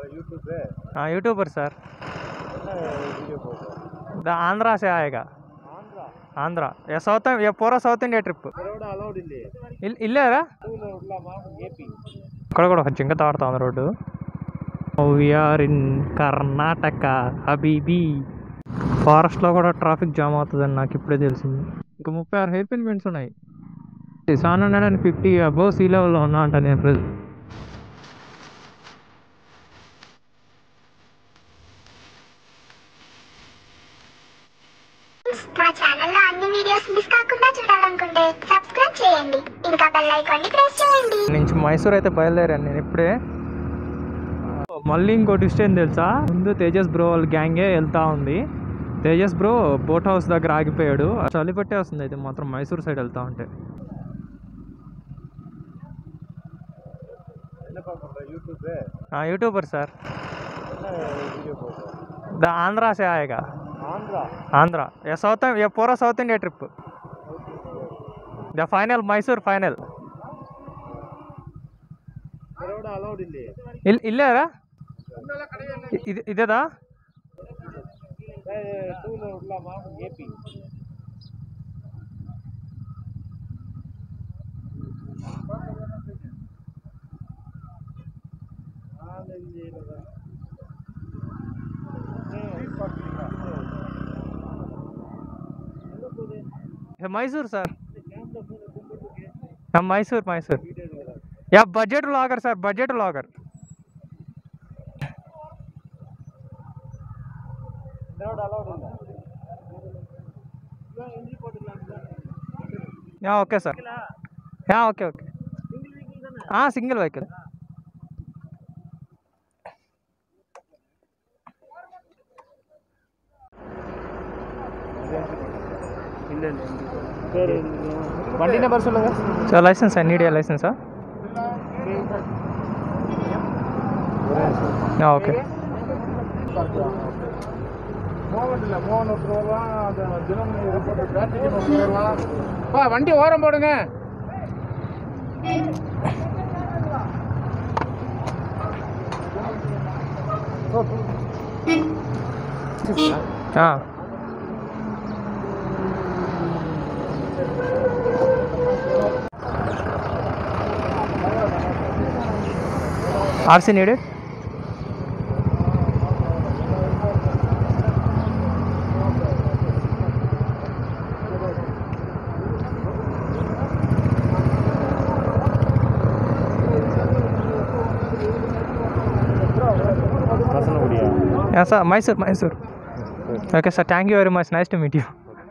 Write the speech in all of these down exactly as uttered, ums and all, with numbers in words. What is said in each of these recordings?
YouTube है। हाँ YouTuber sir. Video post the Andhra से आएगा। आंध्रा आंध्रा ये साउथ ये पूरा సౌత్ ఇండియా ట్రిప్ కూడా అలౌడ్ ಇಲ್ಲಿ ఇల్లేరా టూ వీలర్ ఉల్లామా ఏపీ ఇక్కడ కూడా ఒక జింక తాడుతా ఉంది రోడ్డు. వీఆర్ ఇన్ కర్ణాటక హబీబీ. ఫారెస్ట్లో కూడా ట్రాఫిక్ జామ్ అవుతుందని నాకు ఇప్పుడే తెలిసింది. ఇంకా ముప్పై ఆరు హెయిర్ పిన్ బెండ్స్ ఉన్నాయి. Seven hundred and fifty above sea లెవెల్లో ఉన్నా అంట నేను ప్రజెంట్. మా ఛానల్లో అన్ని వీడియోస్ మిస్ కాకుండా చూడాలనుకుంటే సబ్స్క్రైబ్ చేయండి, ఇంకా బెల్ ఐకాన్ని ప్రెస్ చేయండి. నుంచి మైసూర్ అయితే బయలుదేరాను నేను ఇప్పుడే. మళ్ళీ ఇంకో ట్విస్ట్ ఏం తెలుసా, ముందు తేజస్ బ్రో వాళ్ళ గ్యాంగే వెళ్తా ఉంది. తేజస్ బ్రో బోట్ హౌస్ దగ్గర ఆగిపోయాడు. చలి పట్టే వస్తుంది అయితే మాత్రం మైసూర్ సైడ్ వెళ్తా ఉంటే. यूट्यूब है। हाँ YouTuber sir. Video post the Andhra से आएगा। आंध्रा आंध्रा ये साउथ ये पूरा south India trip. The final Mysore final కూడా అలౌడ్ ಇಲ್ಲಿ ఇల్లేరా ఇది ఇదేదా టూ వీలర్ ఉల్లామా ఏపీ मैसूर सर। हम Mysore Mysore yeah budget vlogger sir, budget vlogger. Yeah okay sir, yeah okay okay. हाँ सिंगल व्हीकल. வண்டி நம்பர் சொல்லுங்க சார். லைசன்ஸ் நீடியா லைசன்ஸா? ஆ ஓகே. வண்டி ஓரம் போடுங்க. ஆ R C needed. Yes sir, Mysore, Mysore. Okay sir, thank you very much. Nice to meet you.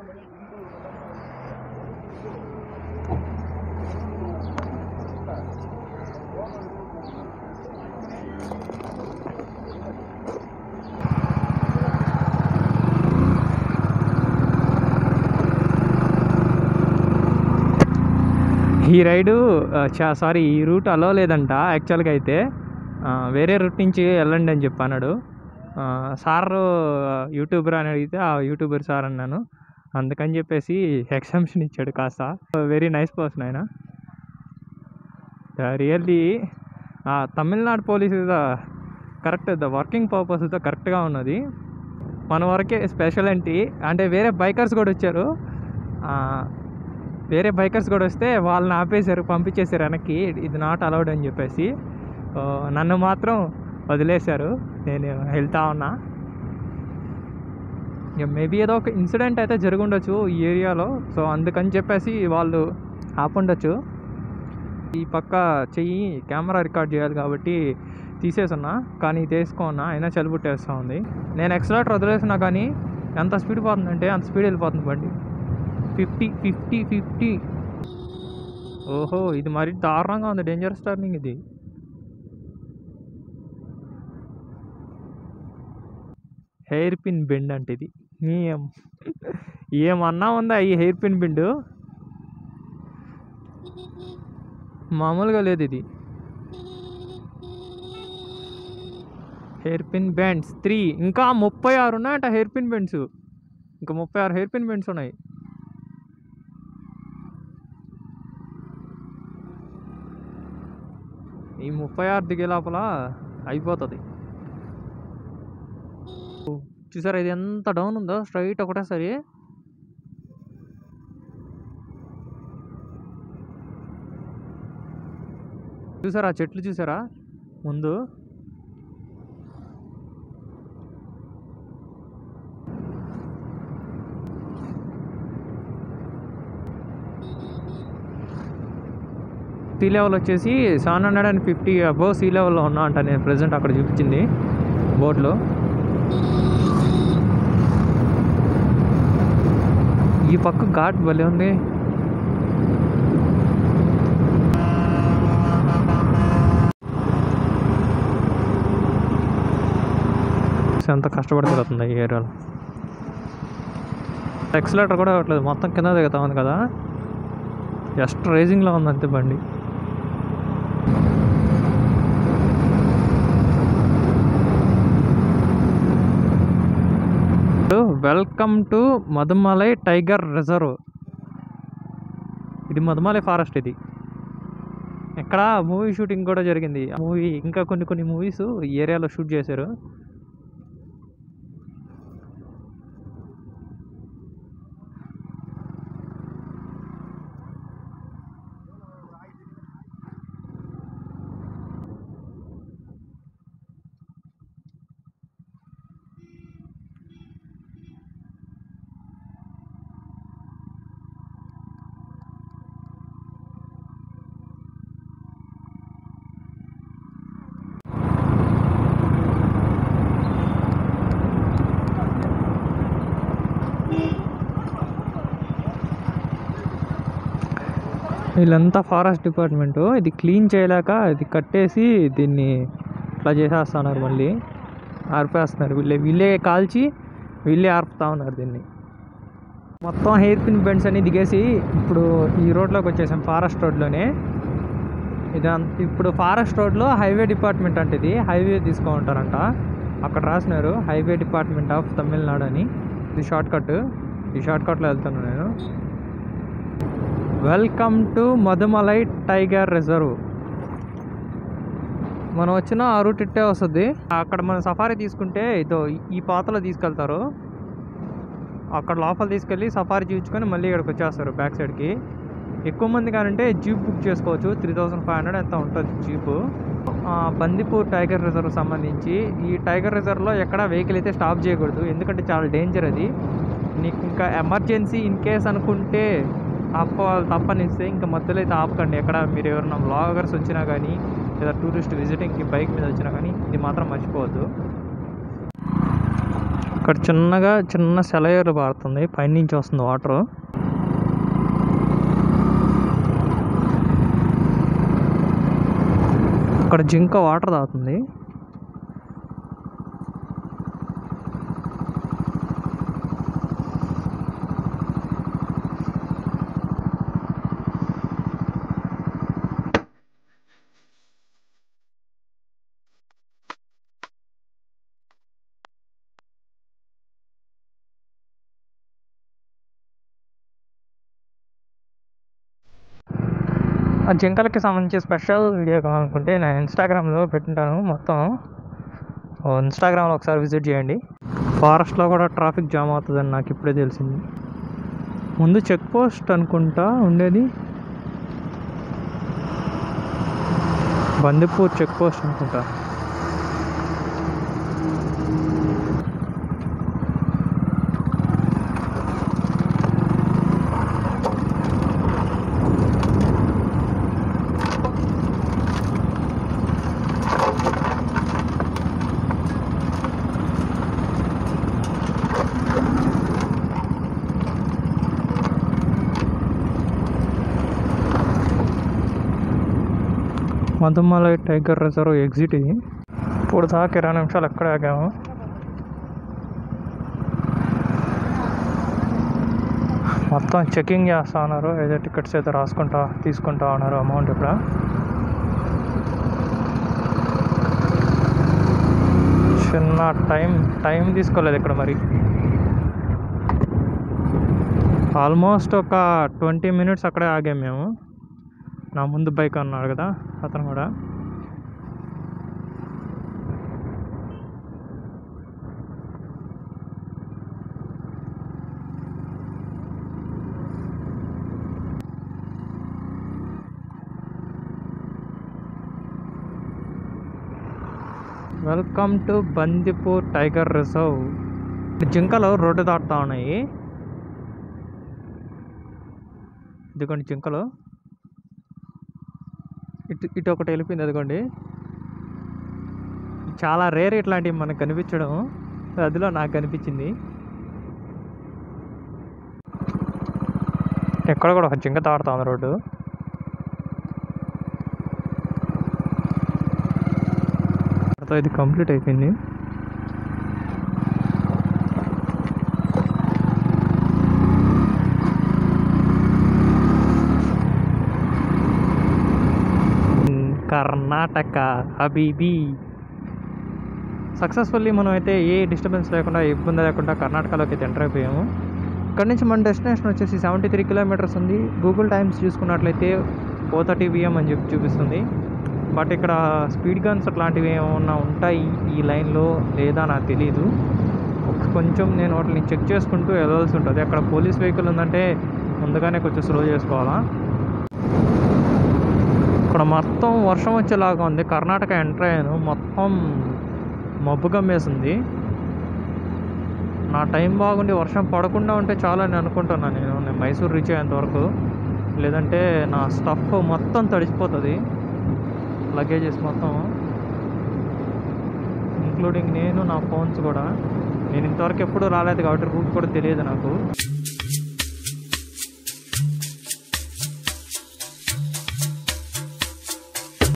ఈ రైడు చా సారీ ఈ రూట్ అలో లేదంట యాక్చువల్గా. అయితే వేరే రూట్ నుంచి వెళ్ళండి అని చెప్పన్నాడు సార్. యూట్యూబర్ అని అడిగితే ఆ యూట్యూబర్ సార్ అన్నాను. అందుకని చెప్పేసి ఎగ్జామ్షన్ ఇచ్చాడు కాస్త. వెరీ నైస్ పర్సన్ ఆయన. Really Tamil Nadu police correct the working పర్పస్తో కరెక్ట్గా ఉన్నది. మన వరకే స్పెషల్ ఏంటి అంటే వేరే బైకర్స్ కూడా వచ్చారు. వేరే బైకర్స్ కూడా వస్తే వాళ్ళని ఆపేశారు, పంపించేశారు వెనక్కి. ఇది నాట్ అలౌడ్ అని చెప్పేసి నన్ను మాత్రం వదిలేశారు. నేను వెళ్తా ఉన్నా. ఇక మేబీ ఏదో ఒక ఇన్సిడెంట్ అయితే జరుగుండొచ్చు ఈ ఏరియాలో. సో అందుకని చెప్పేసి వాళ్ళు ఆపుండొచ్చు. ఈ పక్క చెయ్యి కెమెరా రికార్డ్ చేయాలి కాబట్టి తీసేసున్నా, కానీ తీసుకోన్నా అయినా చలిపుట్టేస్తూ ఉంది. నేను ఎక్సలేటర్ వదిలేసినా కానీ ఎంత స్పీడ్ పోతుందంటే అంత స్పీడ్ వెళ్ళిపోతుంది బండి. ఫిఫ్టీ ఫిఫ్టీ ఫిఫ్టీ ఓహో ఇది మరి దారుణంగా ఉంది. డేంజరస్ టర్నింగ్ ఇది. హెయిర్ పిన్ బెండ్ అంటే ఇది ఏం ఏమన్నా ఉందా ఈ హెయిర్ పిన్ బెండ్? మామూలుగా లేదు ఇది. హెయిర్ పిన్ బెండ్స్ త్రీ ఇంకా ముప్పై ఆరు ఉన్నాయంట హెయిర్ పిన్ బెండ్స్. ఇంకా ముప్పై ఆరు హెయిర్ పిన్ బెండ్స్ ఉన్నాయి. ఈ ముప్పై ఆరు దిగే లోపల అయిపోతుంది. చూసారా ఇది ఎంత డౌన్ ఉందో, స్ట్రైట్ ఒకటేసారి. చూసారా ఆ చెట్లు చూసారా ముందు. సీ లెవెల్ వచ్చేసి seven hundred and fifty above sea లెవెల్లో ఉన్నా అంట నేను ప్రజెంట్ అక్కడ చూపించింది బోర్డులో. ఈ పక్క ఘాట్ భలే ఉంది. ఎంత కష్టపడి తిరుగుతుంది ఈ ఏరియాలో. ఎక్సలేటర్ కూడా అవ్వట్లేదు, మొత్తం కింద దిగుతా ఉంది కదా, జస్ట్ రైజింగ్లో ఉంది అంతే బండి. Welcome to Mudumalai tiger reserve. ఇది మధుమలై ఫారెస్ట్. ఇది ఇక్కడ మూవీ షూటింగ్ కూడా జరిగింది. మూవీ ఇంకా కొన్ని కొన్ని మూవీస్ ఈ ఏరియాలో షూట్ చేశారు. వీళ్ళంతా ఫారెస్ట్ డిపార్ట్మెంటు. ఇది క్లీన్ చేయలేక ఇది కట్టేసి దీన్ని ఇట్లా చేసేస్తున్నారు, మళ్ళీ ఆర్పేస్తున్నారు. వీళ్ళే వీళ్ళే కాల్చి వీళ్ళే ఆర్పుతా ఉన్నారు దీన్ని. మొత్తం హెయిర్ పిన్ బెండ్స్ అన్ని దిగేసి ఇప్పుడు ఈ రోడ్లోకి వచ్చేసాం, ఫారెస్ట్ రోడ్లోనే. ఇది ఇప్పుడు ఫారెస్ట్ రోడ్లో హైవే డిపార్ట్మెంట్ అంటే ఇది హైవే తీసుకుంటారంట. అక్కడ రాసినారు హైవే డిపార్ట్మెంట్ ఆఫ్ తమిళనాడు అని. ఇది షార్ట్ కట్. ఈ షార్ట్ కట్లో వెళ్తాను నేను. Welcome to Mudumalai tiger reserve. మనం వచ్చిన ఆ రూట్ ఇట్టే వస్తుంది. అక్కడ మనం సఫారీ తీసుకుంటే ఇదో ఈ పాతలో తీసుకెళ్తారు. అక్కడ లోపల తీసుకెళ్ళి సఫారీ చూపించుకొని మళ్ళీ ఇక్కడికి వచ్చేస్తారు బ్యాక్ సైడ్కి. ఎక్కువ మంది కానంటే జీప్ బుక్ చేసుకోవచ్చు. త్రీ థౌజండ్ ఫైవ్ హండ్రెడ్ ఎంత ఉంటుంది జీపు. బందిపూర్ టైగర్ రిజర్వ్ సంబంధించి ఈ టైగర్ రిజర్వ్లో ఎక్కడ వెహికల్ అయితే స్టాప్ చేయకూడదు, ఎందుకంటే చాలా డేంజర్ అది. నీకు ఇంకా ఎమర్జెన్సీ ఇన్ కేస్ అనుకుంటే ఆపుకోవాలి తప్పనిస్తే, ఇంకా మధ్యలో అయితే ఆపకండి. ఎక్కడ మీరు ఎవరైనా వ్లాగర్స్ వచ్చినా కానీ లేదా టూరిస్ట్ విజిటింగ్కి బైక్ మీద వచ్చినా కానీ ఇది మాత్రం మర్చిపోవద్దు. ఇక్కడ చిన్నగా చిన్న సెలయేరు పారుతుంది, పైనుంచి వస్తుంది వాటరు. అక్కడ జింక వాటర్ తాగుతుంది. ఆ జింకలకి సంబంధించి స్పెషల్ వీడియో కావాలనుకుంటే నేను ఇన్స్టాగ్రామ్లో పెట్టింటాను మొత్తం. ఇన్స్టాగ్రామ్లో ఒకసారి విజిట్ చేయండి. ఫారెస్ట్లో కూడా ట్రాఫిక్ జామ్ అవుతుందని నాకు ఇప్పుడే తెలిసింది. ముందు చెక్ పోస్ట్ అనుకుంటా ఉండేది, బందిపూర్ చెక్ పోస్ట్ అనుకుంటా. మధుమలై టైగర్ రిజర్వ్ ఎగ్జిట్ ఇది. ఇప్పుడు దాకా ఇరవై నిమిషాలు ఎక్కడ ఆగాము. మొత్తం చెకింగ్ చేస్తూ ఉన్నారు, ఏదో టికెట్స్ అయితే రాసుకుంటా తీసుకుంటా ఉన్నారు అమౌంట్. ఇక్కడ చిన్న టైం టైం తీసుకోలేదు ఇక్కడ. మరి ఆల్మోస్ట్ ఒక ట్వంటీ మినిట్స్ అక్కడే ఆగాము మేము. నా ముందు బైక్ అన్నాడు కదా అతను కూడా. Welcome to Bandipur tiger reserve. జింకలు రోడ్డు దాటుతా ఉన్నాయి. ఇదిగోండి జింకలు. ఇటు ఇటు ఒకటి వెళ్ళిపోయింది. అదిగోండి, చాలా రేర్ ఇట్లాంటివి మనకు కనిపించడం. అదిలో నాకు కనిపించింది. ఎక్కడ కూడా ఒక జింక దాటుతా ఉంది రోడ్డు. ఇది కంప్లీట్ అయిపోయింది. కర్ణాటక హబీబీ. సక్సెస్ఫుల్లీ మనం అయితే ఏ డిస్టర్బెన్స్ లేకుండా, ఇబ్బంది లేకుండా కర్ణాటకలోకి అయితే ఎంటర్ అయిపోయాము. ఇక్కడ నుంచి మన డెస్టినేషన్ వచ్చేసి సెవెంటీ త్రీ కిలోమీటర్స్ ఉంది. గూగుల్ టైమ్స్ చూసుకున్నట్లయితే ఫోర్ థర్టీ పిఎం అని చెప్పి చూపిస్తుంది. బట్ ఇక్కడ స్పీడ్ గన్స్ అట్లాంటివి ఏమన్నా ఉంటాయి ఈ లైన్లో లేదా నాకు తెలియదు. కొంచెం నేను వాటిని చెక్ చేసుకుంటూ వెళ్ళాల్సి ఉంటుంది. అక్కడ పోలీస్ వెహికల్ ఉందంటే ముందుగానే కొంచెం స్లో చేసుకోవాలా. ఇక్కడ మొత్తం వర్షం వచ్చేలాగా ఉంది. కర్ణాటక ఎంటర్ అయ్యాను, మొత్తం మబ్బు గమ్మేసింది. నా టైం బాగుండి వర్షం పడకుండా ఉంటే చాలని అనుకుంటున్నాను నేను నేను మైసూర్ రీచ్ అయ్యేంతవరకు. లేదంటే నా స్టఫ్ మొత్తం తడిసిపోతుంది, లగేజెస్ మొత్తం, ఇంక్లూడింగ్ నేను, నా ఫోన్స్ కూడా. నేను ఇంతవరకు ఎప్పుడూ రాలేదు కాబట్టి రూట్ కూడా తెలియదు నాకు.